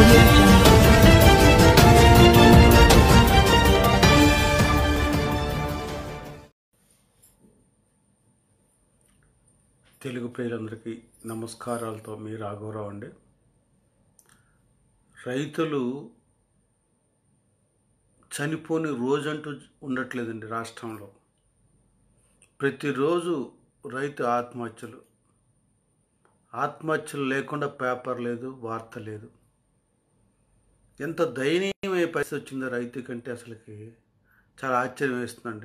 audio jungle. Telugu ప్రజలందరికీ నమస్కారాలతో మీ రాఘవరావు అండి. రైతులు చనిపోని రోజంటూ ఉండట్లేదండి రాష్ట్రంలో. ప్రతిరోజు రైతు ఆత్మహత్యలు లేకుండా పేపర్ లేదు, వార్త లేదు. ఎంత దయనీయమైన పరిస్థితి వచ్చిందో రైతు కంటే అసలుకి చాలా ఆశ్చర్యం వేస్తుందండి.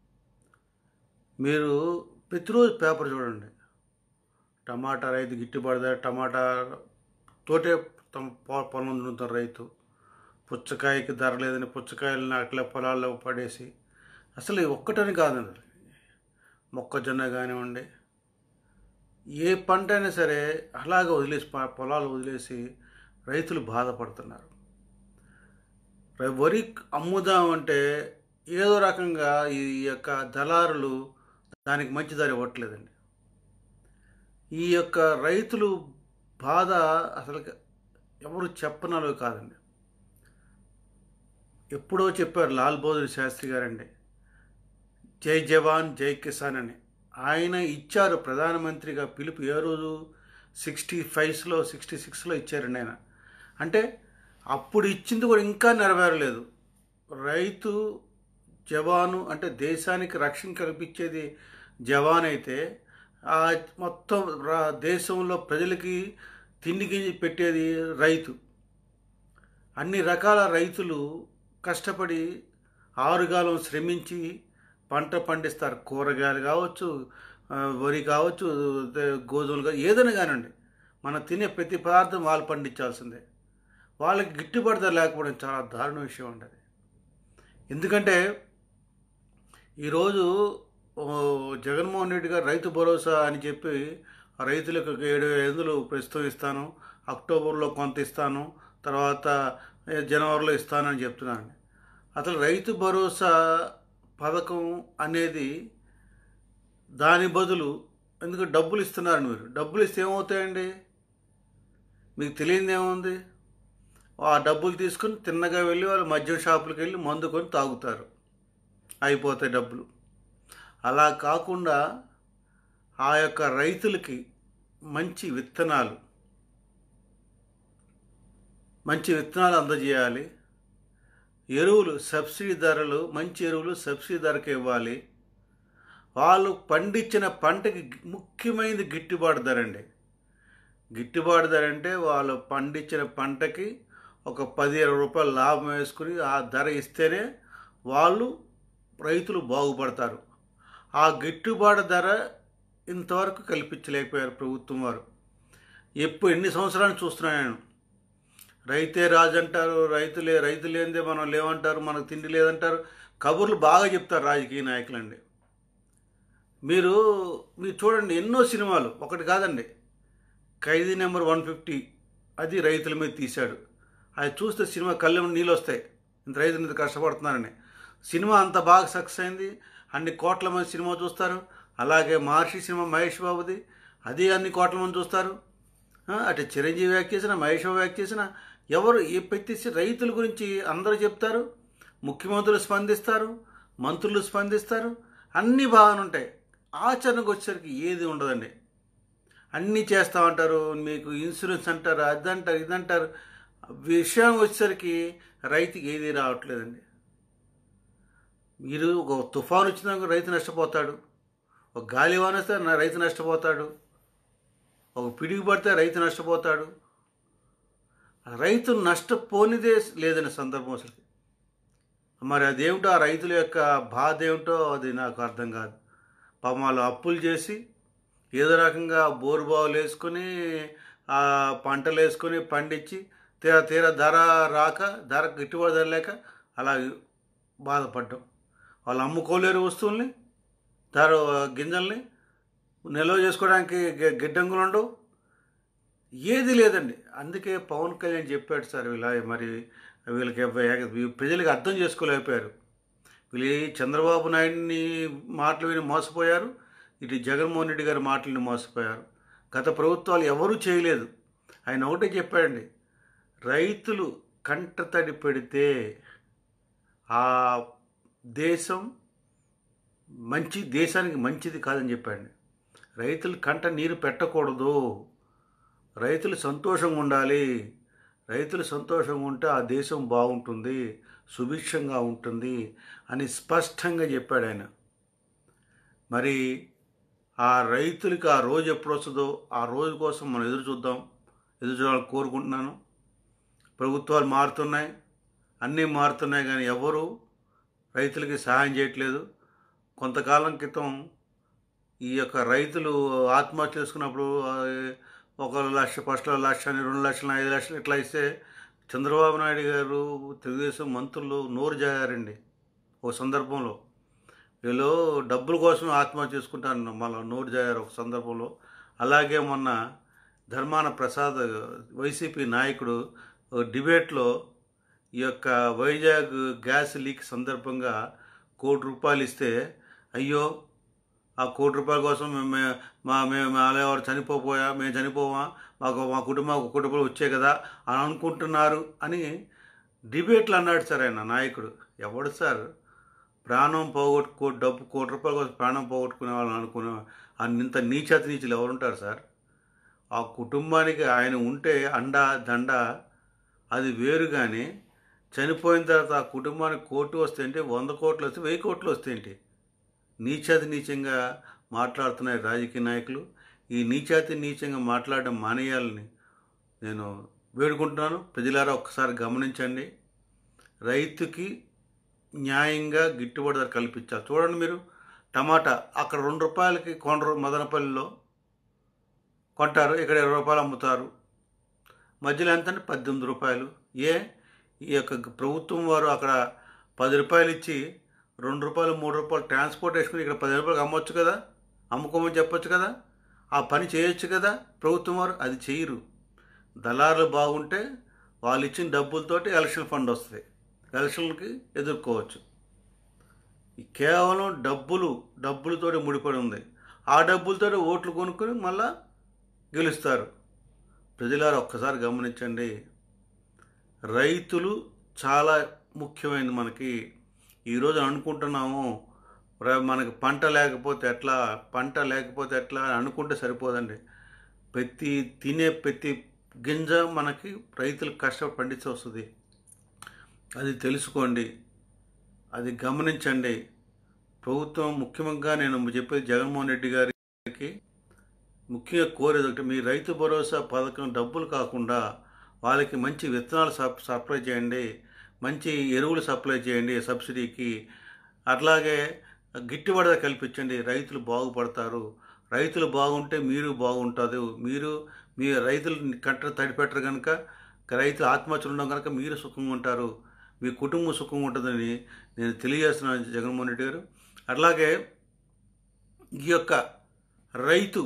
మీరు ప్రతిరోజు పేపర్ చూడండి. టమాటా రైతు గిట్టుబాటు ధర, టమాటా తోటే తమ పొలం దున్నుతారు రైతు. పుచ్చకాయకి ధర లేదని పుచ్చకాయలను అట్లా పొలాల్లో పడేసి, అసలు ఒక్కటని కాదండి, మొక్కజొన్న కానివ్వండి, ఏ పంట అయినా సరే అలాగే వదిలేసి పొలాలు వదిలేసి రైతులు బాధపడుతున్నారు. వరి అమ్ముదామంటే ఏదో రకంగా ఈ యొక్క దళారులు దానికి మంచి ధర ఇవ్వట్లేదండి. ఈ యొక్క రైతులు బాధ అసలు ఎవరు చెప్పనలో కాదండి. ఎప్పుడో చెప్పారు లాల్ బహదూర్ శాస్త్రి గారండి, జై జవాన్ జై కిసాన్ అని. ఆయన ఇచ్చారు ప్రధానమంత్రిగా పిలుపు. ఏ రోజు 66లో ఇచ్చారండి ఆయన. అంటే అప్పుడు ఇచ్చింది కూడా ఇంకా నెరవేరలేదు. రైతు జవాను అంటే దేశానికి రక్షణ కల్పించేది జవాన్ అయితే, మొత్తం దేశంలో ప్రజలకి తిండికి పెట్టేది రైతు. అన్ని రకాల రైతులు కష్టపడి ఆరుగాలం శ్రమించి పంట పండిస్తారు. కూరగాయలు కావచ్చు, వరి కావచ్చు, గోధుమలు కావచ్చు, ఏదైనా కానివ్వండి, మనం తినే ప్రతి పదార్థం వాళ్ళు పండించాల్సిందే. వాళ్ళకి గిట్టుబాటు ధర లేకపోవడం చాలా దారుణ విషయం ఉండదు. ఎందుకంటే ఈరోజు జగన్మోహన్ రెడ్డి గారు రైతు భరోసా అని చెప్పి రైతులకు 7,500 ప్రస్తుతం ఇస్తాను, అక్టోబర్లో కొంత ఇస్తాను, తర్వాత జనవరిలో ఇస్తానని చెప్తున్నాను. అసలు రైతు భరోసా పథకం అనేది దాని బదులు ఎందుకు డబ్బులు ఇస్తున్నారు. మీరు డబ్బులు ఇస్తే ఏమవుతాయండి? మీకు తెలియదు ఏముంది? ఆ డబ్బులు తీసుకుని తిన్నగా వెళ్ళి వాళ్ళు మద్యం షాపులకు వెళ్ళి మందు కొని తాగుతారు, అయిపోతాయి డబ్బులు. అలా కాకుండా ఆ యొక్క రైతులకి మంచి విత్తనాలు అందజేయాలి. ఎరువులు సబ్సిడీ ధరలు, మంచి ఎరువులు సబ్సిడీ ధరకు ఇవ్వాలి. వాళ్ళు పండించిన పంటకి ముఖ్యమైనది గిట్టుబాటు ధర అండి. గిట్టుబాటు ధర అంటే వాళ్ళు పండించిన పంటకి ఒక 10-20 రూపాయలు లాభం వేసుకుని ఆ ధర ఇస్తేనే రైతులు బాగుపడతారు. ఆ గిట్టుబాటు ధర ఇంతవరకు కల్పించలేకపోయారు ప్రభుత్వం వారు. ఎన్ని సంవత్సరాలు చూస్తున్నాను. రైతే రాజు అంటారు, రైతు లేనిదే మనం లేవంటారు, మనకు తిండి లేదంటారు. కబుర్లు బాగా చెప్తారు రాజకీయ నాయకులండి. మీరు చూడండి, ఎన్నో సినిమాలు, ఒకటి కాదండి, ఖైదీ నెంబర్ 150 అది రైతుల మీద తీశాడు. అది చూస్తే సినిమా కళ్ళ నీళ్ళు వస్తాయి, ఇంత రైతుల మీద కష్టపడుతున్నారని. సినిమా అంత బాగా సక్సెస్ అయింది, అన్ని కోట్ల మంది సినిమా చూస్తారు. అలాగే మహర్షి సినిమా మహేష్ బాబుది, అది అన్ని కోట్ల మంది చూస్తారు. అటు చిరంజీవి యాక్ట్ చేసిన, మహేష్ బాబు యాక్ట్ చేసిన, ఎవరు పెట్టేసి రైతుల గురించి అందరూ చెప్తారు. ముఖ్యమంత్రులు స్పందిస్తారు, మంత్రులు స్పందిస్తారు, అన్నీ బాగానే ఉంటాయి. ఆచరణకు వచ్చేసరికి ఏది ఉండదండి. అన్నీ చేస్తామంటారు, మీకు ఇన్సూరెన్స్ అంటారు, అదంటారు, ఇదంటారు. విషయం వచ్చేసరికి రైతుకి ఏది రావట్లేదండి. మీరు ఒక తుఫాను వచ్చినాక రైతు నష్టపోతాడు, ఒక గాలివాన వస్తే రైతు నష్టపోతాడు, ఒక పిడుగు పడితే రైతు నష్టపోతాడు. రైతు నష్టపోనిదే లేదనే సందర్భం అసలు. మరి అదేమిటో, ఆ రైతుల యొక్క బాధ ఏమిటో అది నాకు అర్థం కాదు. పాపం వాళ్ళు అప్పులు చేసి ఏదో రకంగా బోరుబావులు వేసుకొని పంటలు వేసుకొని పండించి తీరా ధర గిట్టుబాటు ధర లేక అలా బాధపడ్డాం. వాళ్ళు అమ్ముకోలేరు వస్తువుల్ని, గింజల్ని నిల్వ చేసుకోవడానికి గిడ్డంగులు ఉండవు, ఏది లేదండి. అందుకే పవన్ కళ్యాణ్ చెప్పాడు సార్, వీళ్ళకి ప్రజలకి అర్థం చేసుకోలేకపోయారు. వీళ్ళు చంద్రబాబు నాయుడిని మాటలు విని మోసపోయారు, ఇటు జగన్మోహన్ రెడ్డి గారి మాటలను మోసపోయారు. గత ప్రభుత్వాలు ఎవరూ చేయలేదు. ఆయన ఒకటే చెప్పాడండి, రైతులు కంటతడి పెడితే ఆ దేశం దేశానికి మంచిది కాదని చెప్పాడు. రైతులు కంట నీరు పెట్టకూడదు, రైతులు సంతోషంగా ఉండాలి, రైతులు సంతోషంగా ఉంటే ఆ దేశం బాగుంటుంది, సుభిక్షంగా ఉంటుంది అని స్పష్టంగా చెప్పాడు ఆయన. మరి ఆ రైతులకి ఆ రోజు ఎప్పుడు వస్తుందో ఆ రోజు కోసం మనం ఎదురు చూడాలని కోరుకుంటున్నాను. ప్రభుత్వాలు మారుతున్నాయి, అన్నీ మారుతున్నాయి, కానీ ఎవరు రైతులకి సహాయం చేయట్లేదు. కొంతకాలం క్రితం ఈ యొక్క రైతులు ఆత్మహత్య చేసుకున్నప్పుడు 1 లక్ష, ఫస్ట్లో 1 లక్షని, 2 లక్షలు, 5 లక్షలు ఇట్లా ఇస్తే చంద్రబాబు నాయుడు గారు, తెలుగుదేశం మంత్రులు నోరు జారారండి. ఒక సందర్భంలో వీళ్ళు డబ్బుల కోసం ఆత్మహత్య చేసుకుంటాను మళ్ళీ నోరు జారారు ఒక సందర్భంలో. అలాగే మొన్న ధర్మాన ప్రసాద్ వైసీపీ నాయకుడు డిబేట్లో ఈ యొక్క వైజాగ్ గ్యాస్ లీక్ సందర్భంగా ₹1 కోటి ఇస్తే, అయ్యో ఆ ₹1 కోటి కోసం మేము ఎవరు మేము చనిపోవా, మా కుటుంబం వచ్చే కదా అని అనుకుంటున్నారు అని డిబేట్లు అన్నాడు సార్ ఆయన నాయకుడు. ఎవడు సార్ ప్రాణం డబ్బు ₹1 కోటి కోసం ప్రాణం పోగొట్టుకునే వాళ్ళని అనుకునే ఇంత నీచులు ఎవరుంటారు సార్? ఆ కుటుంబానికి ఆయన ఉంటే అండా దండ అది వేరు, కానీ చనిపోయిన తర్వాత ఆ కుటుంబానికి కోటి వస్తే ఏంటి, 100 కోట్లు వస్తే 1000 కోట్లు వస్తే ఏంటి? నీచంగా మాట్లాడుతున్నాయి రాజకీయ నాయకులు. ఈ నీచంగా మాట్లాడడం మానేయాలని నేను వేడుకుంటున్నాను. ప్రజలారా ఒక్కసారి గమనించండి, రైతుకి న్యాయంగా గిట్టుబాటు ధర కల్పించాలి. చూడండి మీరు, టమాటా అక్కడ ₹2కి కొనరు, మదనపల్లిలో కొంటారు, ఇక్కడ ₹20 అమ్ముతారు. మధ్యలో ఎంత అంటే ₹18. ఈ యొక్క ప్రభుత్వం వారు అక్కడ ₹10 ఇచ్చి ₹2, ₹3 ట్రాన్స్పోర్ట్ వేసుకుని ఇక్కడ ₹10 అమ్మొచ్చు కదా, అమ్ముకోమని చెప్పొచ్చు కదా, ఆ పని చేయొచ్చు కదా ప్రభుత్వం వారు. అది చేయరు. దళారులు బాగుంటే వాళ్ళు ఇచ్చిన డబ్బులతోటి ఎలక్షన్ ఫండ్ వస్తుంది, ఎలక్షన్లకి ఎదుర్కోవచ్చు. కేవలం డబ్బులతోటి ముడిపడి ఉంది. ఆ డబ్బులతోటి ఓట్లు కొనుక్కొని మళ్ళా గెలుస్తారు. ప్రజలారు ఒక్కసారి గమనించండి, రైతులు చాలా ముఖ్యమైనది మనకి. ఈరోజు అనుకుంటున్నాము మనకి పంట లేకపోతే ఎట్లా అని అనుకుంటే సరిపోదండి. ప్రతి గింజ మనకి రైతులు కష్టపడి పండించి వస్తుంది. అది తెలుసుకోండి, అది గమనించండి. ప్రభుత్వం ముఖ్యంగా నేను చెప్పేది జగన్మోహన్ రెడ్డి గారికి ముఖ్యంగా కోరేది ఒకటి, మీ రైతు భరోసా పథకం డబ్బులు కాకుండా వాళ్ళకి మంచి విత్తనాలు సప్లై చేయండి, మంచి ఎరువులు సప్లై చేయండి సబ్సిడీకి. అట్లాగే గిట్టుబాటు కల్పించండి, రైతులు బాగుపడతారు. రైతులు బాగుంటే మీరు బాగుంటుంది. మీ రైతులు తడిపెట్టరు కనుక, రైతులు ఆత్మహత్యలు ఉండడం కనుక మీరు సుఖంగా ఉంటారు, మీ కుటుంబం సుఖంగా ఉంటుందని నేను తెలియజేస్తున్నాను జగన్మోహన్ రెడ్డి గారు. అట్లాగే ఈ యొక్క రైతు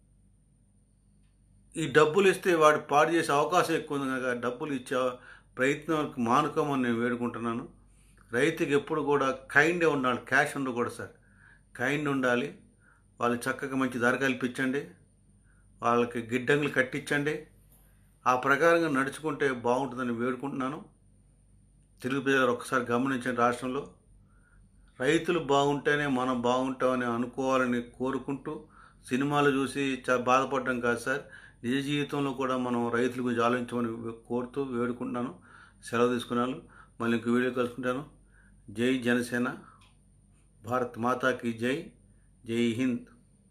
ఈ డబ్బులు ఇస్తే వాడు పాడు చేసే అవకాశం ఎక్కువ ఉంది కనుక డబ్బులు ఇచ్చే ప్రయత్నానికి మానుకోమని నేను వేడుకుంటున్నాను. రైతుకి ఎప్పుడు కూడా కైండే ఉండాలి, క్యాష్ ఉండకూడదు సార్, కైండ్ ఉండాలి. వాళ్ళు చక్కగా మంచి ధర కల్పించండి, వాళ్ళకి గిడ్డంగులు కట్టించండి. ఆ ప్రకారంగా నడుచుకుంటే బాగుంటుందని వేడుకుంటున్నాను. తెలుగు ప్రజలు ఒక్కసారి గమనించండి, రాష్ట్రంలో రైతులు బాగుంటేనే మనం బాగుంటామని అనుకోవాలని కోరుకుంటూ, సినిమాలు చూసి బాధపడడం కాదు సార్, నిజ జీవితంలో కూడా మనం రైతుల గురించి ఆలోచించమని కోరుతూ వేడుకుంటున్నాను. సెలవు తీసుకున్నాను. మళ్ళీ ఇంకో వీడియో కలుసుకుంటాను. జై జనసేన, భారత్ మాతాకి జై, జై హింద్.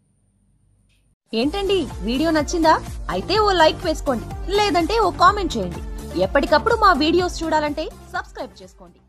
ఏంటండి వీడియో నచ్చిందా? అయితే ఓ లైక్ వేసుకోండి, లేదంటే ఓ కామెంట్ చేయండి. ఎప్పటికప్పుడు మా వీడియోస్ చూడాలంటే సబ్స్క్రైబ్ చేసుకోండి.